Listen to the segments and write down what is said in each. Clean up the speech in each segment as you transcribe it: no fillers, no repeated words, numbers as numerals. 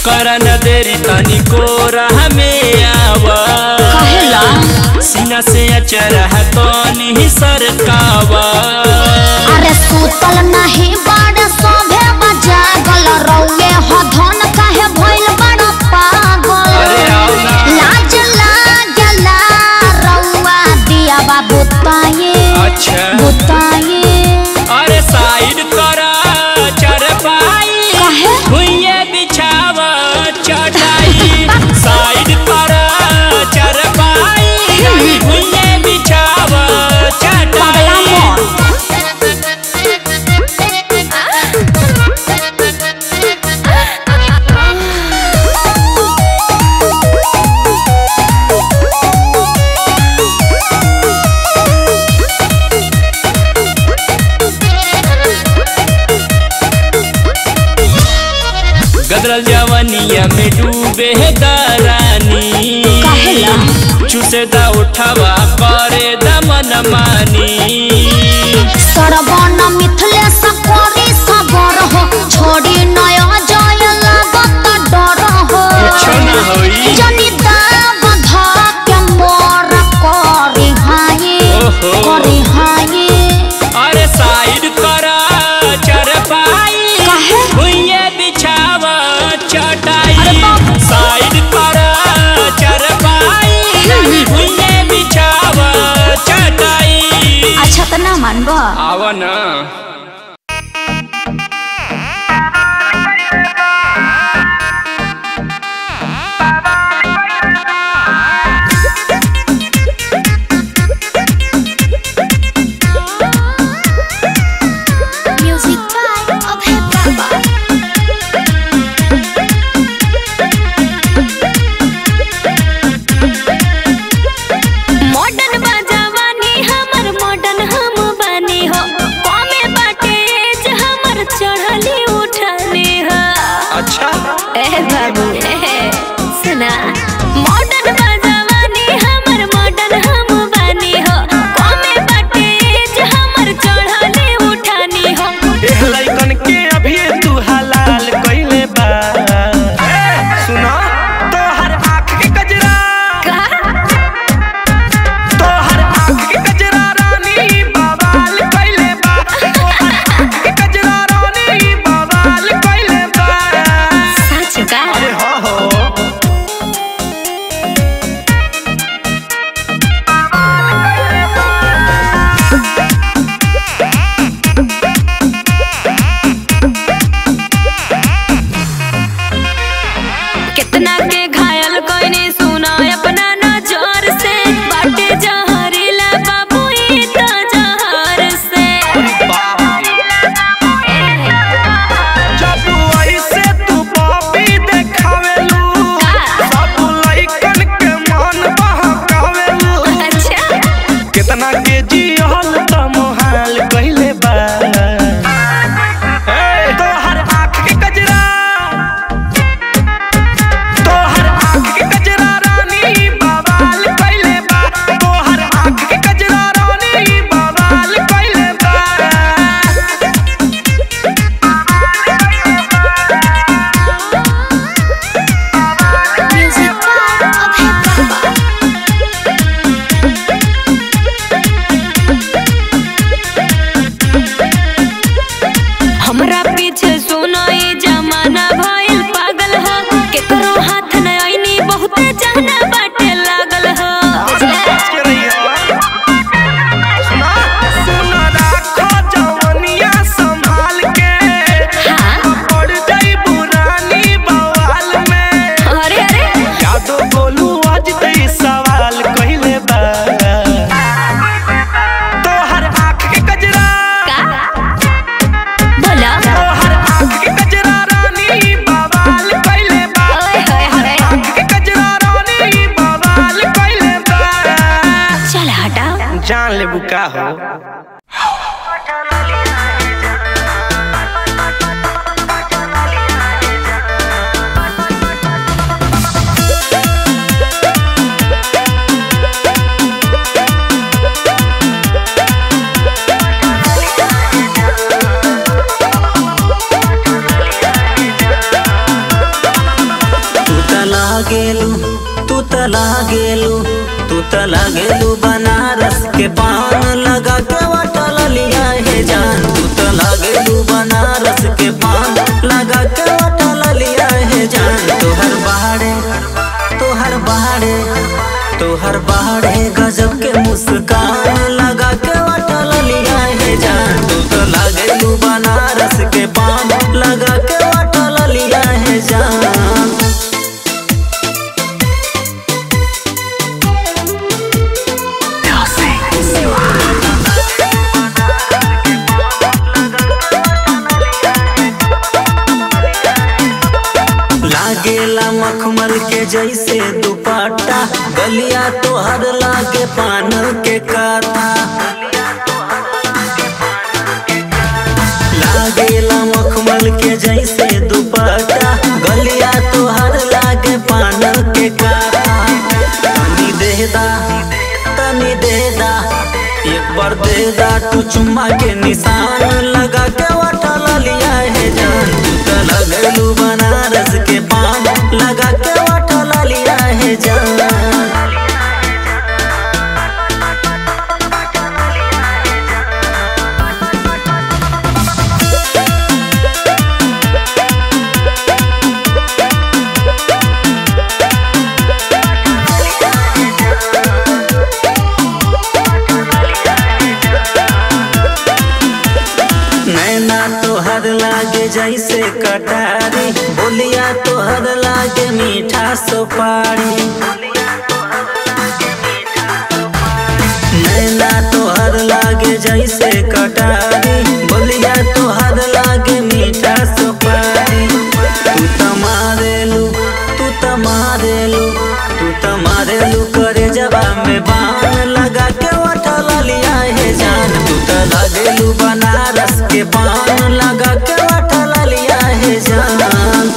करन देरी तनी कोरह में आवा सीना से अचरह तनी सरकावा। अरे सुतल नहीं बाड़े सोभे बजा गल रौए हो धन काहे भइल बड़ पागल। लाज लागला रौआ दिया बाबू ताये। अच्छा बुताये। अरे साइड करा चरपाई भुइये बिछावा चटाई। साइड करा चरपाई भुइये बिछावा चटाई। गदरल जवानिया में डूबे दरानी चूसे दा उठावा करे दमन मानी। सरबन मिथले सकोरी सबर हो छोड़ी नया जय लागत डर हो। जनी दाब धा के मोर करी हाये। अरे साइड करा चरपाई भुइये बिछावा चटाई। साइड करा चरपाई भुइये बिछावा चटाई। अच्छा तो ना मानबो आवा ना। लागेलू बनारस के पान लगा के वटल लिया है जान। तू तो लागेलू बनारस के पान लगा के वटल लिया है जान। तोहर बहारे गजब के मुस्कान लगा के वटल लिया है जान। तू तो लागेलू बनारस के पान लगा के वटल लिया है जान। लागेला मखमल के जैसे दुपट्टा गलिया तोहर लागे पान के काता। लागेला मखमल के जैसे दुपट्टा गलिया तोहर लागे पान के काता। तनी दे दा एक बार दे दा तू चुम्मा के निशान लगा के वटल लिया है जान। तू तो लगलू बनारस के पान लगा के वटल लिया है जान। नैना तोहर लागे जैसे कटारी बोलिया तोहर लागे मीठा सुपारी। नैना तोहर लागे जैसे कटारी बोलिया तोहर लागे मीठा सुपारी। तू तो मारेलू करे जबा में बाण लगा के वटल लिया है जान। तू तो लागेलू बनारस के पान लगा के वटल लिया है जान।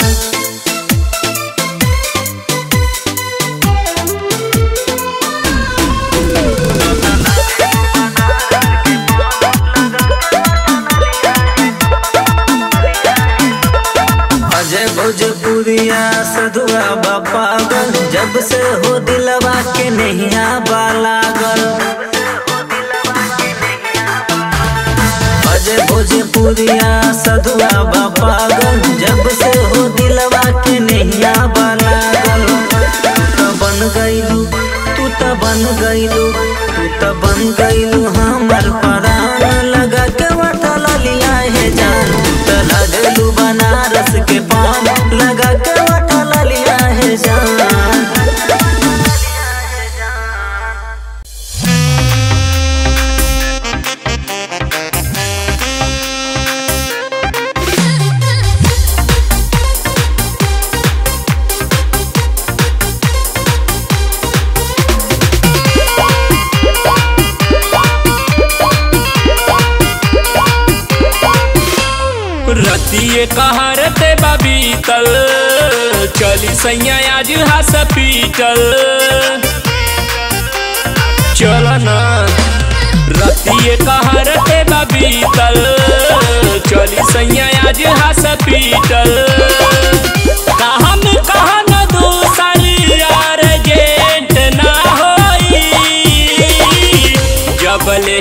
अजय भोजपुरिया सधुआ पागल जब से हो दिलवा के नैया बालागल। अजय भोजपुरिया सधुआ पागल जब से हो दिलवा के नैया बालागल। तू तो बन गईलू हमर परान लगा के वटल लिया है जान। तू तो लागलू बनारस के पान लगा के वटल लिया है जान। रतिये कहरते बबीतल चली सैया आज हॉस्पिटल चल न। रतिये कहरते बबीतल चली सैया आज हॉस्पिटल। कहन दूसरी अर्जेंट ना होई जबले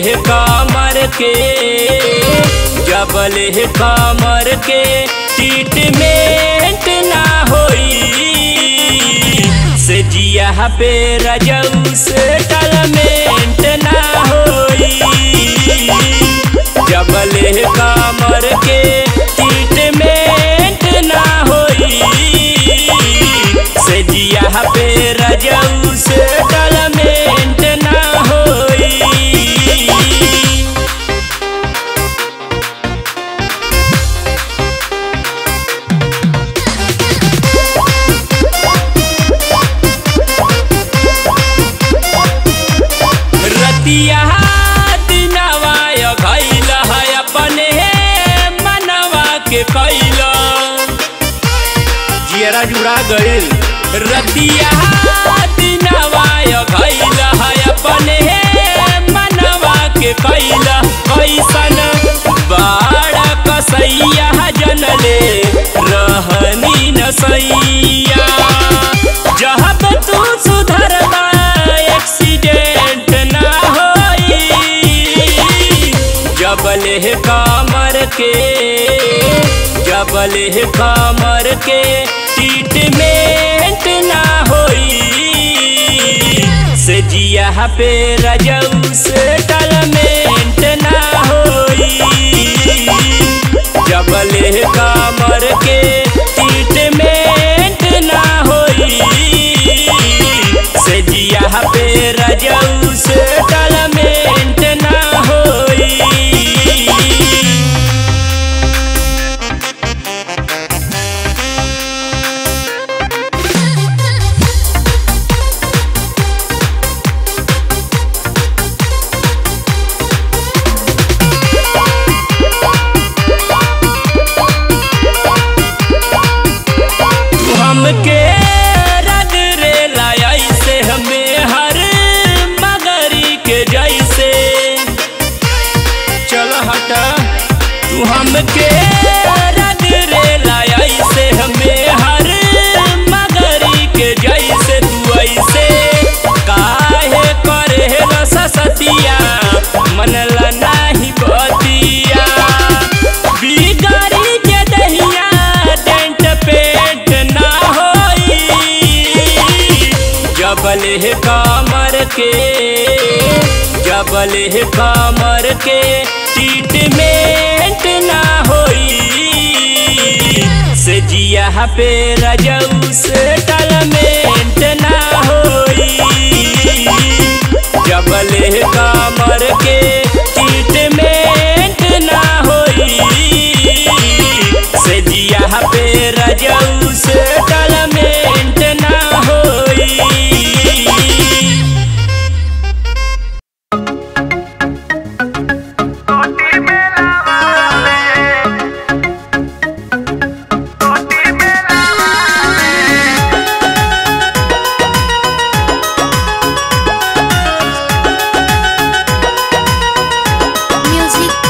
कमर के ट्रीटमेंट ना होई से जिया पे रजऊ से टलमेंट ना होई जबले कमर के ट्रीटमेंट ना होई से जिया पे रजऊ से टलमेंट ना होई। जियरा जुड़ा गइल रतिया दिनवाय भइल है अपने मनवा के कैल कैसन बाड़ा कसैया जनले रहनी नसैया जब तू सुधरता एक्सीडेंट जबले कमर के ट्रीटमेंट ना होई से जिया पे रजऊ से टलमेंट ना होई जबले कमर के ट्रीटमेंट ना होई से जिया पे रजऊ से टलमेंट ना होई। हमके रग रे लाया से हमें हर मगरी के जैसे चल हटा तू हमके रग रे लाया से हमें हर मगरी के जैसे तू ऐसे काहे करे सतिया मनला नहीं बतिया बिगाड़ी के दहिया डेंट पेट ना होई जबले कमर के ट्रीटमेंट ना होई से जिया पे रजऊ से टलमेंट ना होई जबले कमर के ट्रीटमेंट ना होई से जिया पे रजऊ से टलमेंट ना होई।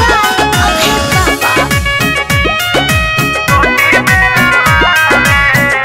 Music by Abhay Baba.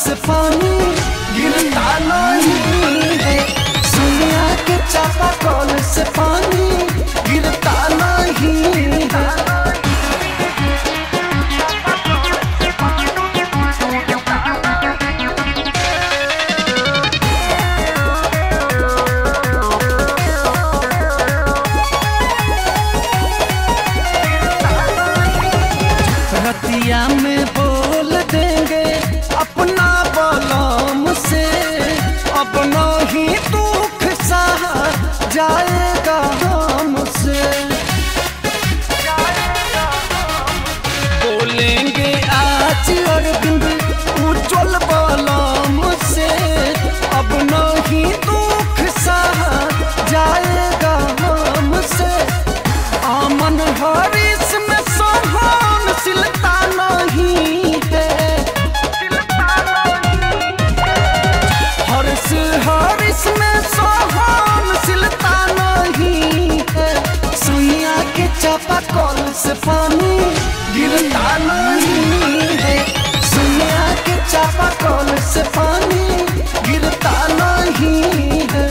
से पानी गिरता नहीं है। सुनिया के चापाकल से पानी गिरता नहीं है। रतिया में बोल देंगे अपना बलम से, अब नहीं दुख सहा जाएगा हमसे। बोलेंगे आज अरविंद उज्जवल बलम से, अब नहीं दुख सहा जाएगा हमसे। आमन हरीश में सोहन सिलता नहीं है। हरीश में सोहन सिलता नहीं है। सुइया के चापाकल से पानी गिरता नहीं है। सुइया के चापाकल से पानी गिरता नहीं है।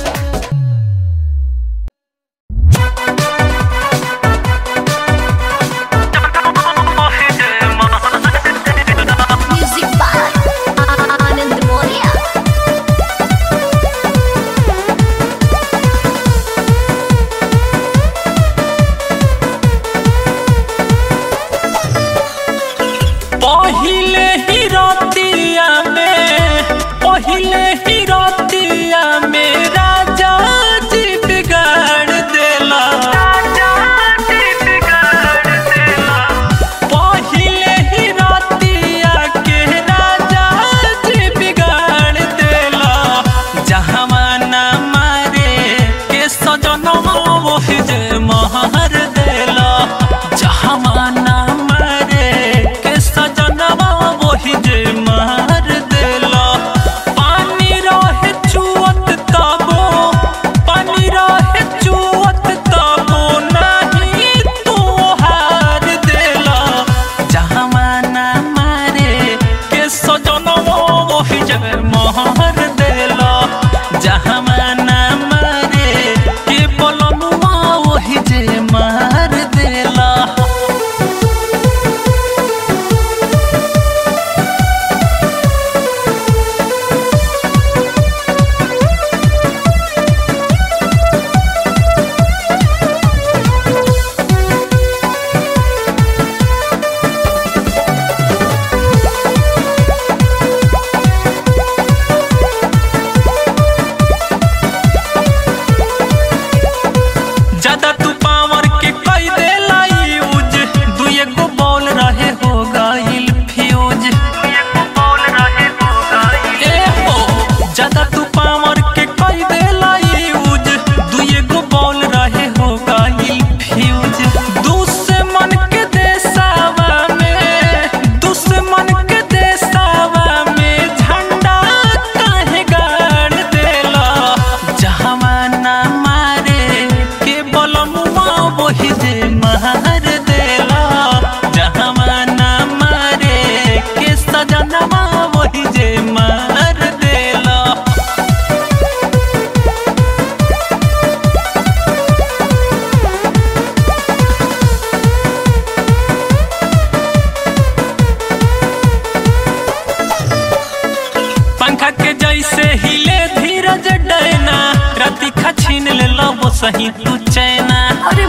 सही तू चैना। अरे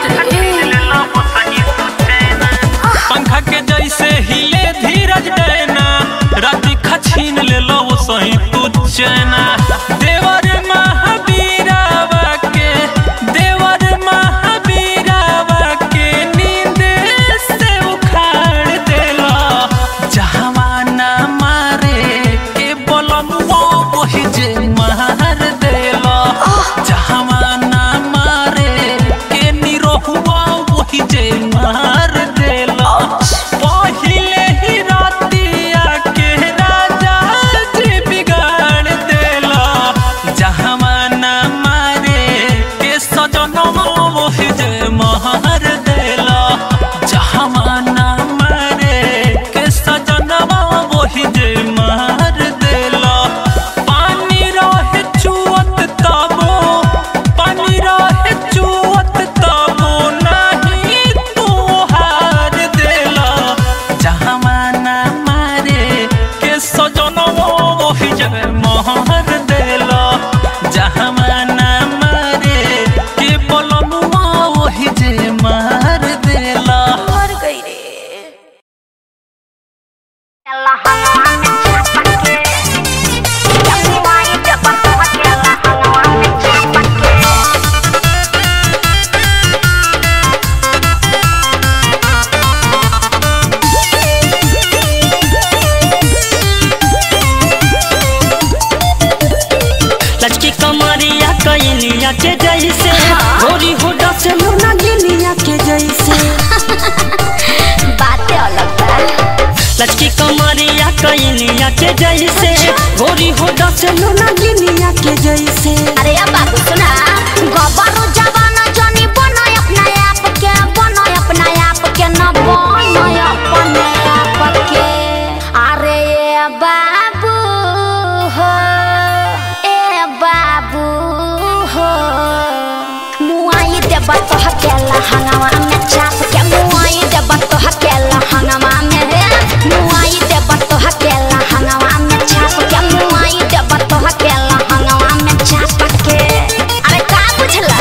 पंखा के जैसे हिले धीरज डैना, राती खछीन ले लो वो सही तू चैना। देवर महावीरावा के, देवर महावीरावा के नींद से उखाड़ देला। जहावाना मारे के बोलनुआ वही जे मार देला। जहावाना मारे लचकी कमरिया कइनिया के जैसे गोरी होडा से मुना गिनिया के जैसे बातें अलग बा। लचकी कमरिया कइनिया के जैसे गोरी होडा से मुना गिनिया के जैसे। अरे अब बाबू सुना गबरू जवान जनी बनो अपना आप के बनो अपना आप के न बनो अपने आप के। अरे ए बाबू हो ए बाबू हो मुआई देब तो हकेला हंगामा में चाप के मुआई देब तो हकेला हंगामा में मुआई देब तो हकेला हंगामा में चाप के मुआई देब तो हकेला हंगामा में चाप के। अरे का बुझला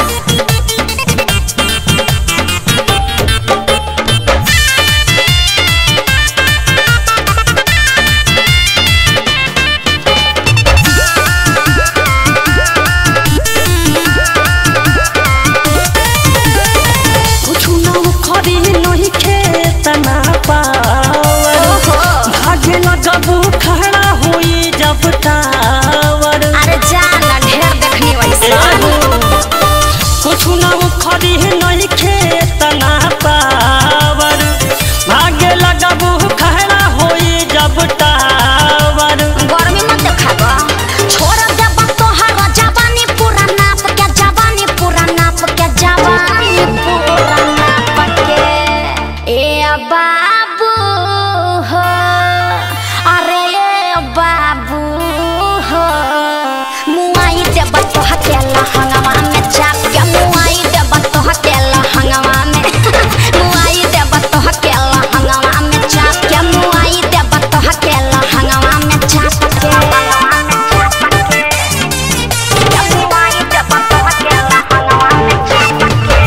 कुछ ना खरी नहीं खेत ना पावर भागे लगबू खड़ा हुई जब टावर। अरे जाना ढेर देखनी वैसे कुछ ना खरी नहीं खेत ना पावर भागे लगबू खड़ा हुई जब टावर। गर्मी मत देखाबा छोड़ देब तोहर जवानी पूरा नाप के जवानी पूरा नाप के जवानी पूरा नाप के। ए बाबू हो अरे ए बाबू हो मुआई देब तो हकेला हंगामा में चाप के मुआई देब तो हकेला हंगामा में मुआई देब तो हकेला हंगामा में चाप के मुआई देब तो हकेला हंगामा में चाप के। मुआई देब तो हकेला हंगामा में चाप के।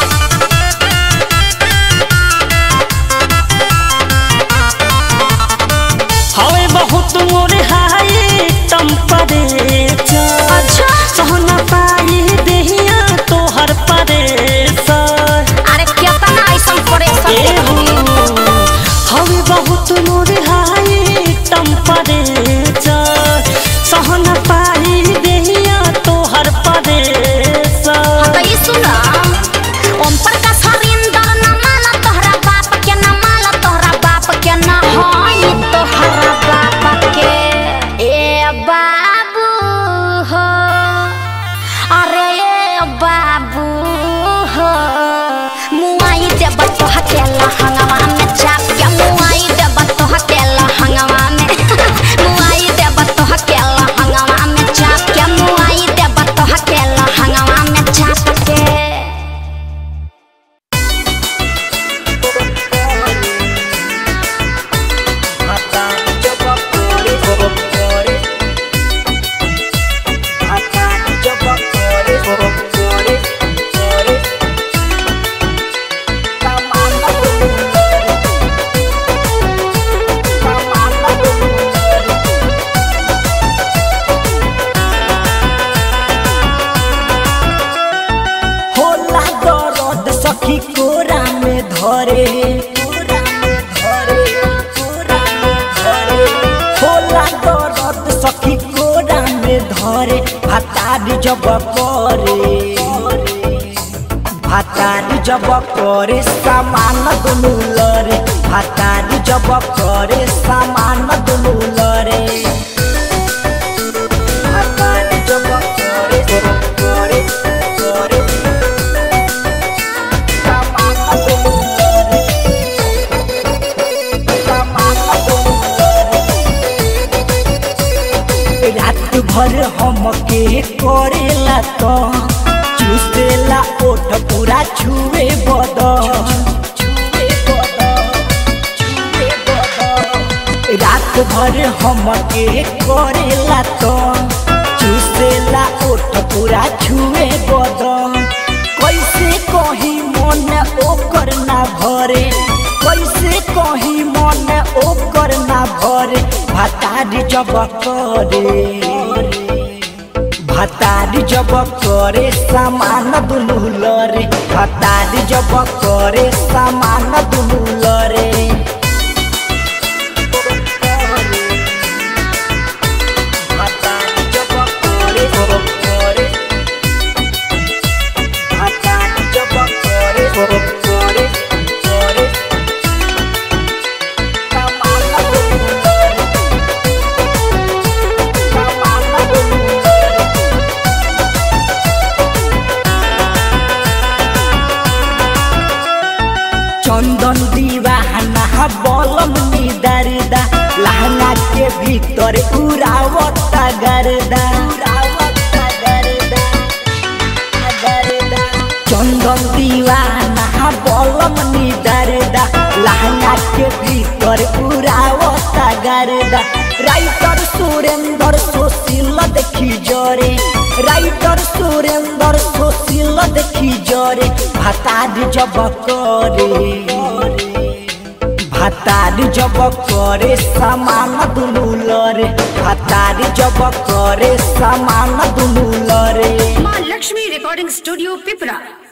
हवे बहुत मोरे हाई टेम्परेचर अच्छा सहना पाई देहिया तोहर परेशर। अरे केतना ऐसन परेशान हवे बहुत मोरे हाई टेम्परेचर सहना पाई देहिया तोहर परेशर। तो ये सुना ओम प्रकाश हरिंदर न माला तोहरा बाप के न माला तोहरा बाप के न होई तोहरा बाप के। ए बाबू हो अरे ए बाबू हो मुआई देब तो हकेला हंगामा में चाप के मुआई देब तो हकेला हंगामा में मुआई देब तो हकेला हंगामा में चाप के मुआई देब तो हकेला हंगामा में चाप के। होला दर्द सखी कोरा में धरे होला दर्द सखी कोरा में धरे भातारी जब करे सामान दुनु लरे भातारी जब करे सामान दुनु लरे भातारी जब करे रात भर हमके करेला तो चूसेला ओठ पूरा छुए बदन रात भर हमके करेला तो चूसेला ओठ पूरा छुए बदन कैसे कहीं मन ओकर ना भरे कैसे कहीं मन ओकर ना भरे भातारी जब करे सामान दुनु लरे भातारी जब करे सामान दुनु लरे चंदन दीवाना बलम निदारदा लहंगा के भीतर उड़ावता गर्दा चंदन दीवाना बलम निदारदा लहंगा के भीतर उड़ावता गर्दा राइटर सुरेंद्र सुशील देखी जरे राइटर सुरेंद्र सुशील देखी जरे भातारी जब करे सामान दुनु लरे भातारी जब करे सामान दुनु लरे। माँ लक्ष्मी रिकॉर्डिंग स्टूडियो पिपरा।